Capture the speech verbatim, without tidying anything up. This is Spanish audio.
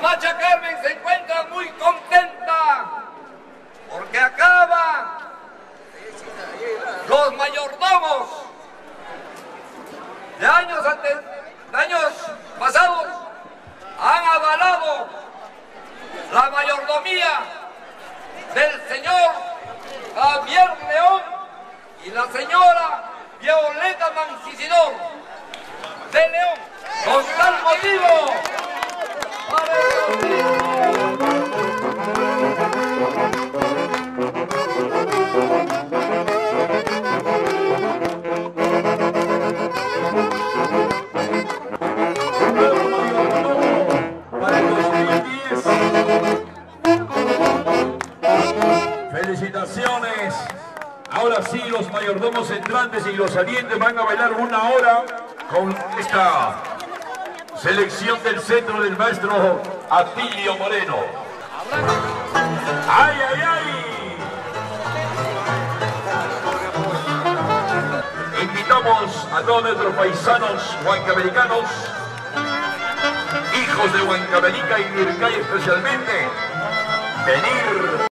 Macha Carmen se encuentra muy contenta porque acaba los mayordomos de años, antes, de años pasados han avalado la mayordomía del señor Javier León y la señora Violeta Mancisidor de León. Con tal motivo, para el dos mil diez. Felicitaciones. Ahora sí, los mayordomos entrantes y los salientes van a bailar una hora con esta selección del centro del maestro Atilio Moreno. ¡Ay, ay, ay! Invitamos a todos nuestros paisanos huancavelicanos, hijos de Huancavelica y Mircay especialmente, venir